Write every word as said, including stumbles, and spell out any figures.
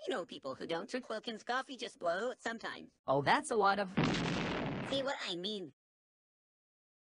You know people who don't drink Wilkins coffee just blow sometimes. Oh, that's a lot of... See what I mean?